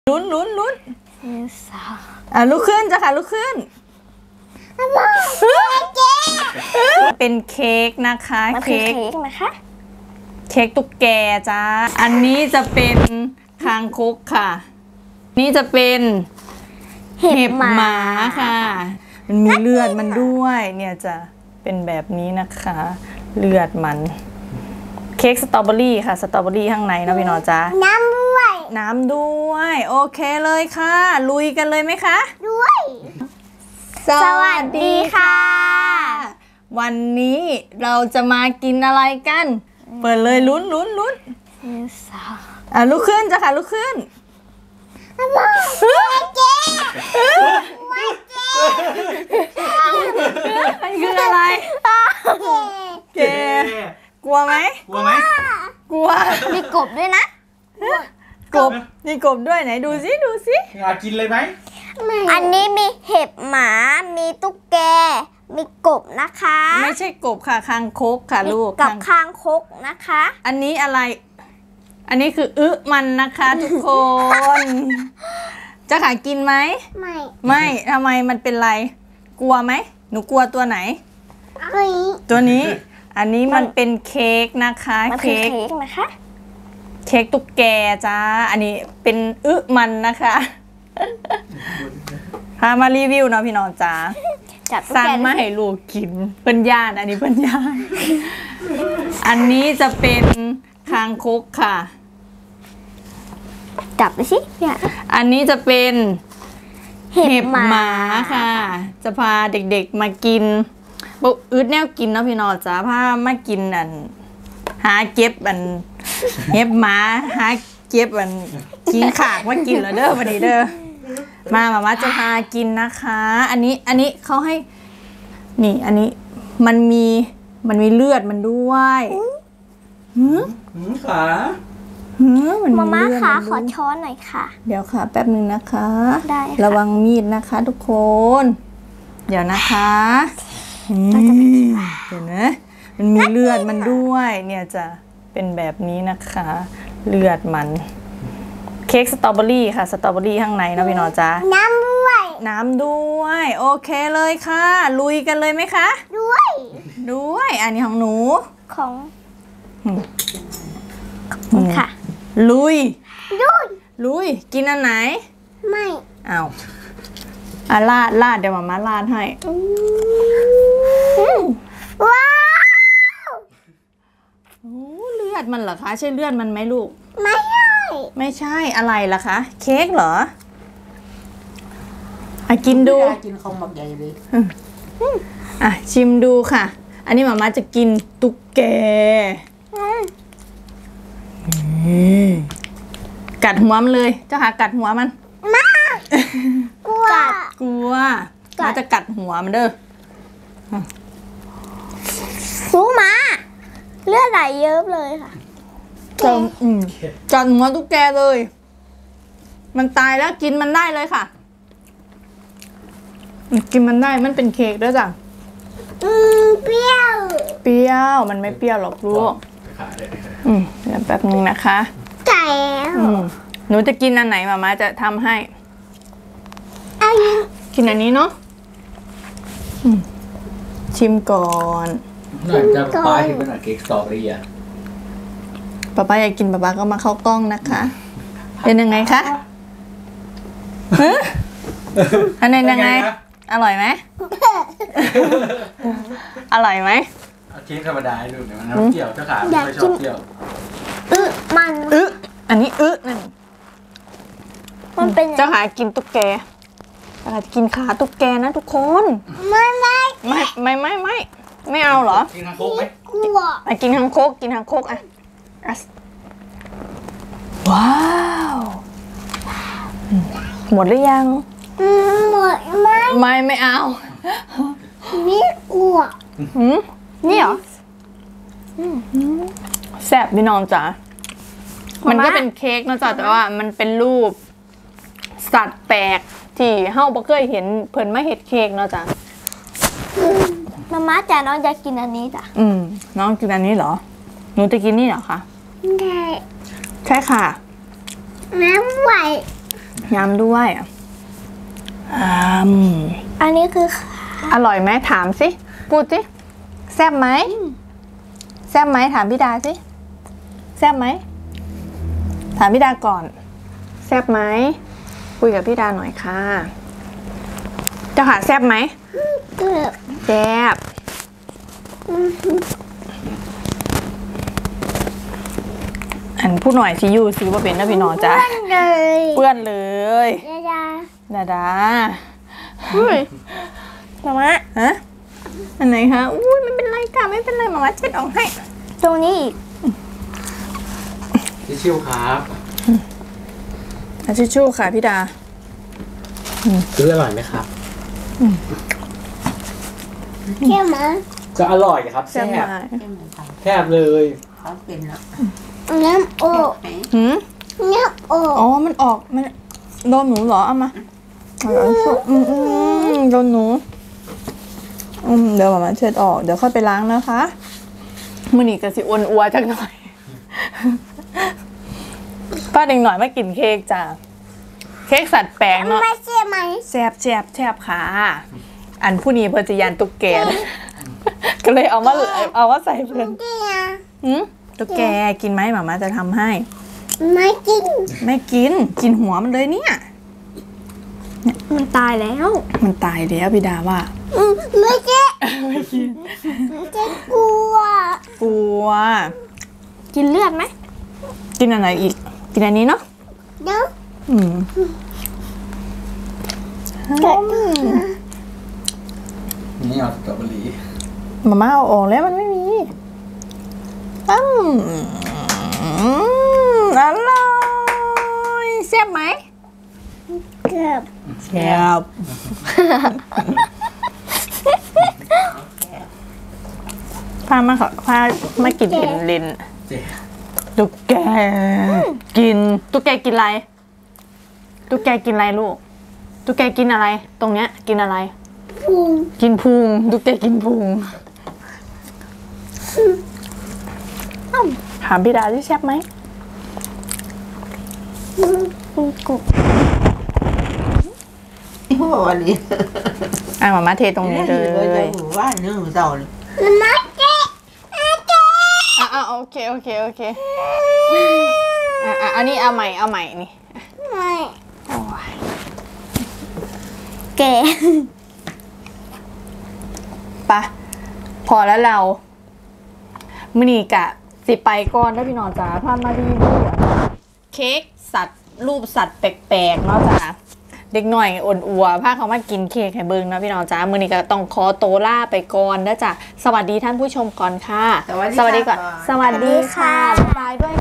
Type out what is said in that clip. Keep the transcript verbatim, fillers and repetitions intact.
ลุ้นลุ้นลุ้นอ่ะลุกขึ้นจ้ะค่ะลุกขึ้นเป็นเค้กนะคะเค้กนะคะเค้กตุ๊กแกจ้าอันนี้จะเป็นคางคกค่ะนี่จะเป็นเห็บหมาค่ะมันมีเลือดมันด้วยเนี่ยจะเป็นแบบนี้นะคะเลือดมันเค้กสตรอเบอรี่ค่ะสตรอเบอรี่ข้างในนะพี่น้องจ้าน้ำด้วยน้ำด้วยโอเคเลยค่ะลุยกันเลยไหมคะด้วยสวัสดีค่ะวันนี้เราจะมากินอะไรกันเปิดเลยลุ้นลุ้นลุ้นอ่ะลุกขึ้นจ้ะค่ะลุกขึ้นมันคืออะไรเกกลัวไหมกลัวไหมกลัวมีกบด้วยนะกบมีกบด้วยไหนดูสิดูสิอยากกินเลยไหมอันนี้มีเห็บหมามีตุ๊กแกมีกบนะคะไม่ใช่กบค่ะคางคกค่ะลูกกับคางคกนะคะอันนี้อะไรอันนี้คืออึมันนะคะทุกคนจะขากินไหมไม่ไม่ทำไมมันเป็นไรกลัวไหมหนูกลัวตัวไหนตัวนี้อันนี้มันเป็นเค้กนะคะเค้กนะคะเค้กตุ๊กแกจ้าอันนี้เป็นอึมันนะคะพามารีวิวเนาะพี่น้องจ้าสั่งมาให้ลูกกินเปิ้นย่านอันนี้เปิ้นย่านอันนี้จะเป็นคางคกค่ะจับไปสิอันนี้จะเป็นเห็บหมาค่ะจะพาเด็กๆมากินบอกอึดแนวกินเนาะพี่น้องจ้าพามากินอันหาเก็บอันเห็บหมาหาเก็บอันขี้ขากมากินแล้วเด้อวันนี้เด้อมามามาจะพากินนะคะอันนี้อันนี้เขาให้นี่อันนี้มันมีมันมีเลือดมันด้วยหืมขาหืมมันมาม่าขาขอช้อนหน่อยค่ะเดี๋ยวค่ะแป๊บนึงนะคะได้ระวังมีดนะคะทุกคนเดี๋ยวนะคะเห็นไหมมันมีเลือดมันด้วยเนี่ยจะเป็นแบบนี้นะคะเลือดมันเค้กสตรอเบอรี่ค่ะสตรอเบอรี่ข้างในนะพี่น้องจ้าน้ำด้วยน้ำด้วยโอเคเลยค่ะลุยกันเลยไหมคะด้วยด้วยอันนี้ของหนูของขอบคุณค่ะลุยลุยลุยกินอันไหนไม่เอาอ่ะลาดลาดเดี๋ยวมาม่าลาดให้ว้าวโอ้เลือดมันเหรอคะใช่เลือดมันไหมลูกไม่ใช่ไม่ใช่อะไรล่ะคะเค้กเหรออ่ะกินดูกินข้าวหมักใหญ่เลยอ่ะชิมดูค่ะอันนี้มาม่าจะกินตุ๊กแกกัดหัวมันเลยเจ้าค่ะกัดหัวมันมากลัวกลัวมาจะกัดหัวมันเด้อรู้มาเลือดไหลเยอะเลยค่ะจนอืมจนหัวตุ๊กแกเลยมันตายแล้วกินมันได้เลยค่ะกินมันได้มันเป็นเค้กด้วยจ้ะอืมเปรี้ยวเปรี้ยวมันไม่เปรี้ยวหรอกลูกอืมเดี๋ยวแป๊บนึงนะคะไก่หนูจะกินอันไหนมาม่าจะทำให้กินอันนี้เนาะชิมก่อนน่าจะป้าเห็นเป็นเค้กสตรอเบอรี่อะป๊าป๊าอยากกินป๊าป๊าก็มาเข้ากล้องนะคะเป็นยังไงคะอันนี้ยังไงอร่อยไหมอร่อยไหมเค้กธรรมดาดูเนี่ยมันน้ำเปรี้ยวเจ้าขาไม่ชอบเปรี้ยวอึมันอึอันนี้อึนั่นมันเป็นเจ้าขากินตุ๊กแกเจ้าขากินขาตุ๊กแกนะทุกคนไม่ไม่ไม่ไม่ไม่ไม่ไม่เอาเหรอกินทางโคกไหมกลัวกินทางโคกกินทางโคกอ่ะว้าวหมดหรือยังหมดไม่ไม่ไม่เอานี่กลัวหืมนี่เหรอแซ่บพี่น้องจ๋ามันก็เป็นเค้กนะจ๊ะแต่ว่ามันเป็นรูปสัตว์แปลกที่เฮาบ่เคยเห็นเพิ่นมาเฮ็ดเค้กเนาะจ๊ะมาม่าจ๋าน้องจะกินอันนี้จ้ะอืมน้องกินอันนี้เหรอหนูจะกินนี่เหรอคะใช่ใช่ค่ะน้ำไหวยำด้วยอืมอันนี้คืออร่อยไหมถามสิพูดสิแซ่บไหมแซ่บไหมถามพี่ดาสิแซ่บไหมถามพี่ดาก่อนแซ่บไหมคุยกับพี่ดาหน่อยค่ะเจ้าค่ะแซ่บไหมเกือบแซ่บอันพูดหน่อยสิยูซื้อมาเป็นนะพี่น้องจ้ะเลยเปื้อนเลยยายาดาดาอุ้ยมามะฮะอันไหนคะอุ้ยไม่เป็นไรค่ะไม่เป็นไรมามาเช็ดออกให้ตรงนี้อีกทิชชู่ครับอาชิชชู่ค่ะพี่ดาซื้ออร่อยไหมครับเที่ยวมาก็อร่อยครับแซ่แซ่บบ ไหมแซ่บเลยเขาเป็นแล้วน้ำโอหืมน้ำโออ๋อมันออกมันโดนหนูเหรอเอามาเอาเอาอืมอืมอืมโดนหนูอืมเดี๋ยวมามาเช็ดออกเดี๋ยวค่อยไปล้างนะคะมือนี้ก็สิอ้วนอัวจักหน่อย ป้าเด็กหน่อยมากินเค้กจ้ะเค้กสัตว์แปลงเนาะไม่ใช่ไหมแซบแซบแซบค่ะ อันผู้นี้เพื่อจะยันตุ๊กแกนะก็เลยเอามาเอามาใส่เพื่อนเดียหืมตุ๊กแกกินไหมหมามาจะทำให้ไม่กินไม่กินกินหัวมันเลยเนี่ยมันตายแล้วมันตายแล้วพี่ดาว่าอืมไม่ใช่ไม่ใช่กลัวกลัวกินเลือดไหมกินอะไรอีก กินอันนี้เนาะเดี๋ยวอืมเกิดนี่เอาสตรอเบอรี่มาม่าเอาออกแล้วมันไม่มีอืมอร่อยแซ่บไหมเกือบแซ่บพามาขอพามากินเห็นเลนเจ๊ตุ๊กแกกินตุ๊กแกกินอะไรตุ๊กแกกินอะไรลูกตุ๊กแกกินอะไร ตรงเนี้ยกินอะไรพุงกินพุงตุ๊กแกกินพุงถามพี่ดาที่แซ่บไหมพุงกบโอ้วันนี้อ่ะมามาเทตรงนี้เลยหมู่บ้านเนื้อเต่าเลยมันมาเจ๊มาเจ๊อ่ะอ่ะโอเคโอเคโอเคอ่ะอ่ะอันนี้เอาใหม่เอาใหม่นี่ไม่โอ้ยแกไปะพอแล้วเรามือนีกะสิไปก่อนได้พี่น้องจ๋าพามาดีด้วยเค้กสัตว์รูปสัตว์แปลกๆเนาะจ๋าเด็กหน่อยอ่อนอัวพาเขามากินเค้กไข่เบิงนะพี่น้องจ๋ามือนี้ก็ต้องขอโตวล่าไปก่อนนะจ๊ะสวัสดีท่านผู้ชมก่อนค่ะสวัสดีสวัสดีก่อนค่ะสวัสดีค่ะบ๊ายบายด้วย